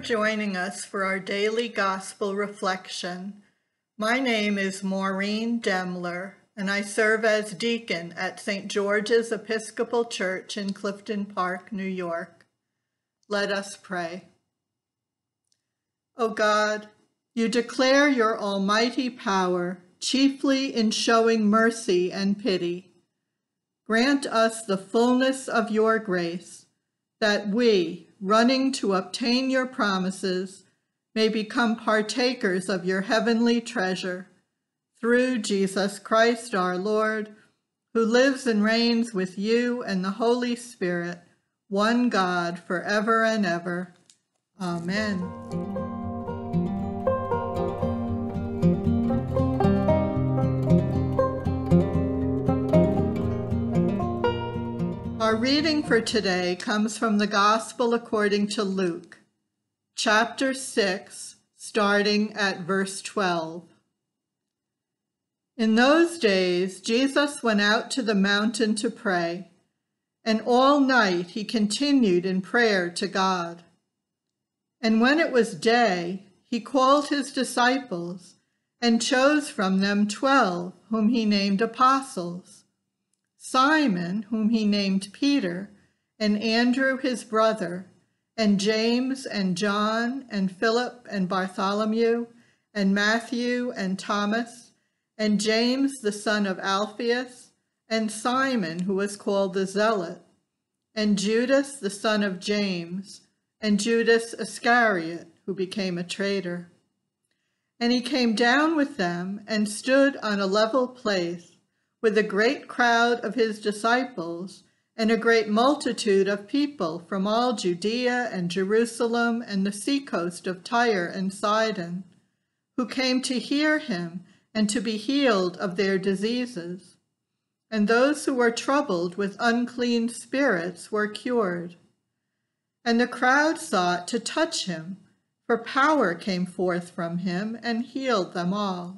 joining us for our daily gospel reflection. My name is Maureen Demler, and I serve as deacon at St. George's Episcopal Church in Clifton Park, New York. Let us pray. O God, you declare your almighty power, chiefly in showing mercy and pity. Grant us the fullness of your grace, that we, running to obtain your promises, may become partakers of your heavenly treasure, through Jesus Christ our Lord, who lives and reigns with you and the Holy Spirit, one God, forever and ever. Amen. Our reading for today comes from the Gospel according to Luke, chapter 6, starting at verse 12. In those days, Jesus went out to the mountain to pray, and all night he continued in prayer to God. And when it was day, he called his disciples and chose from them 12, whom he named apostles: Simon, whom he named Peter, and Andrew his brother, and James and John, and Philip and Bartholomew, and Matthew and Thomas, and James the son of Alphaeus, and Simon, who was called the Zealot, and Judas the son of James, and Judas Iscariot, who became a traitor. And he came down with them and stood on a level place, with a great crowd of his disciples and a great multitude of people from all Judea and Jerusalem and the seacoast of Tyre and Sidon, who came to hear him and to be healed of their diseases. And those who were troubled with unclean spirits were cured. And the crowd sought to touch him, for power came forth from him and healed them all.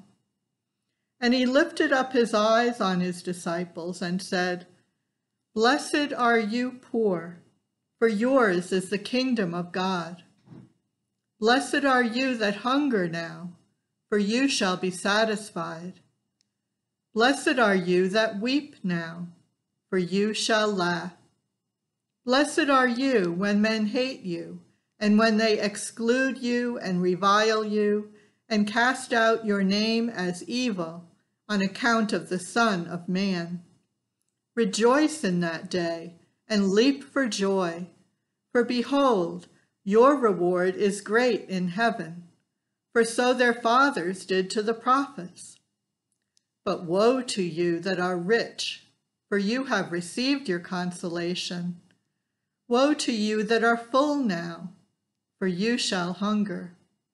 And he lifted up his eyes on his disciples and said, Blessed are you poor, for yours is the kingdom of God. Blessed are you that hunger now, for you shall be satisfied. Blessed are you that weep now, for you shall laugh. Blessed are you when men hate you, and when they exclude you and revile you, and cast out your name as evil on account of the Son of Man. Rejoice in that day, and leap for joy, for behold, your reward is great in heaven, for so their fathers did to the prophets. But woe to you that are rich, for you have received your consolation. Woe to you that are full now, for you shall hunger.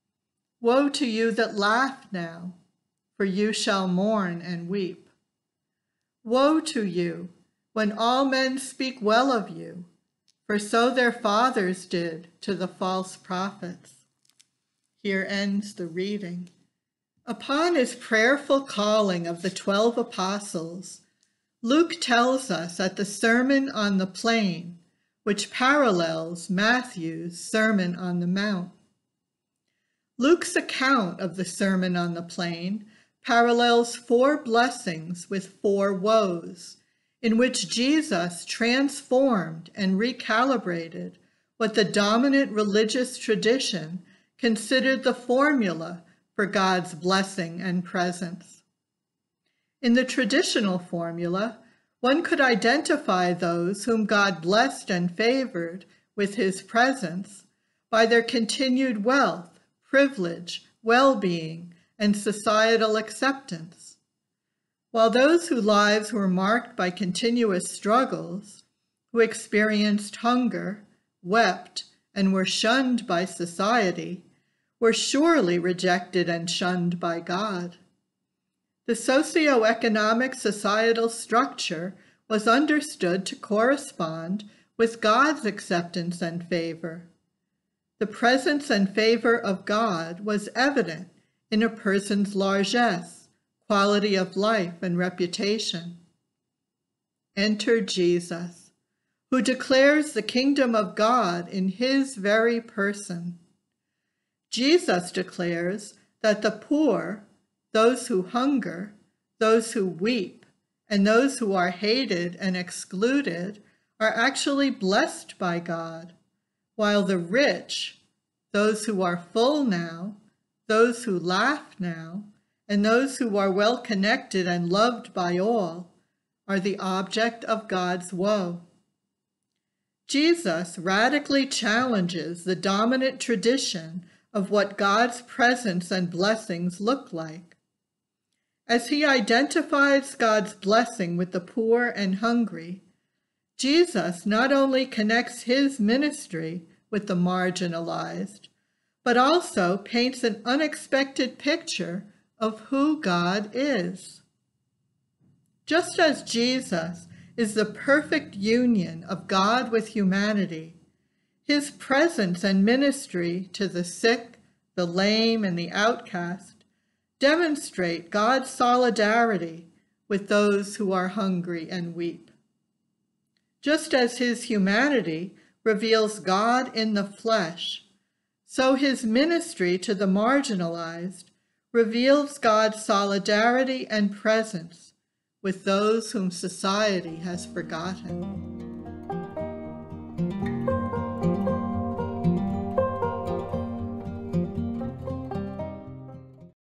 Woe to you that laugh now, for you shall mourn and weep. Woe to you when all men speak well of you, for so their fathers did to the false prophets. Here ends the reading. Upon his prayerful calling of the 12 apostles, Luke tells us at the Sermon on the Plain, which parallels Matthew's Sermon on the Mount. Luke's account of the Sermon on the Plain parallels 4 blessings with 4 woes, in which Jesus transformed and recalibrated what the dominant religious tradition considered the formula for God's blessing and presence. In the traditional formula, one could identify those whom God blessed and favored with his presence by their continued wealth, privilege, well-being, and societal acceptance, while those whose lives were marked by continuous struggles, who experienced hunger, wept, and were shunned by society, were surely rejected and shunned by God. The socio-economic societal structure was understood to correspond with God's acceptance and favor. The presence and favor of God was evident in a person's largesse, quality of life, and reputation. Enter Jesus, who declares the kingdom of God in his very person. Jesus declares that the poor, those who hunger, those who weep, and those who are hated and excluded are actually blessed by God, while the rich, those who are full now, those who laugh now, and those who are well connected and loved by all, are the object of God's woe. Jesus radically challenges the dominant tradition of what God's presence and blessings look like. As he identifies God's blessing with the poor and hungry, Jesus not only connects his ministry with the marginalized, but also paints an unexpected picture of who God is. Just as Jesus is the perfect union of God with humanity, his presence and ministry to the sick, the lame, and the outcast demonstrate God's solidarity with those who are hungry and weep. Just as his humanity reveals God in the flesh, so his ministry to the marginalized reveals God's solidarity and presence with those whom society has forgotten.